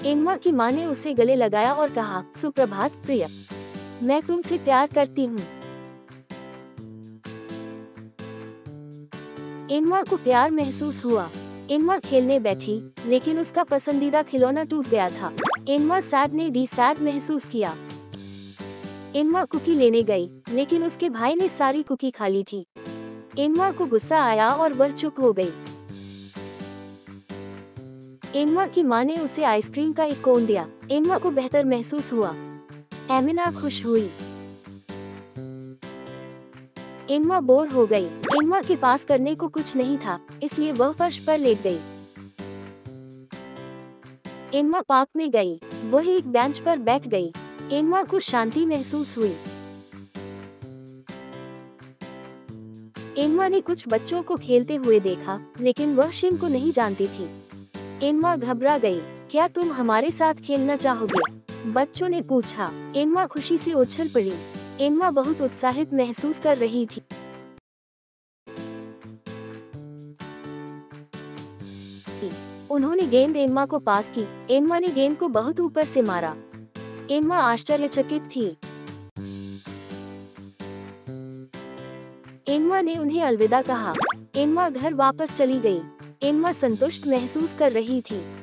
Emma की माँ ने उसे गले लगाया और कहा, सुप्रभात प्रिय, मैं तुमसे प्यार करती हूँ। एम्मा को प्यार महसूस हुआ। एम्मा खेलने बैठी, लेकिन उसका पसंदीदा खिलौना टूट गया था। एम्मा सैड महसूस किया। एम्मा कुकी लेने गई, लेकिन उसके भाई ने सारी कुकी खा ली थी। एम्मा को गुस्सा आया और वह चुप हो गई। एम्मा की माँ ने उसे आइसक्रीम का एक कोन दिया। एम्मा को बेहतर महसूस हुआ। एमिना खुश हुई। एम्मा बोर हो गई। एम्मा के पास करने को कुछ नहीं था, इसलिए वह फर्श पर लेट गई। एम्मा पार्क में गई। वह एक बेंच पर बैठ गई। एम्मा को शांति महसूस हुई। एम्मा ने कुछ बच्चों को खेलते हुए देखा, लेकिन वह शिम को नहीं जानती थी। एम्मा घबरा गई। क्या तुम हमारे साथ खेलना चाहोगे? बच्चों ने पूछा। एम्मा खुशी से उछल पड़ी। एम्मा बहुत उत्साहित महसूस कर रही थी। उन्होंने गेंद एम्मा को पास की। एम्मा ने गेंद को बहुत ऊपर से मारा। एम्मा आश्चर्यचकित थी। एम्मा ने उन्हें अलविदा कहा। एम्मा घर वापस चली गई। एम्मा संतुष्ट महसूस कर रही थी।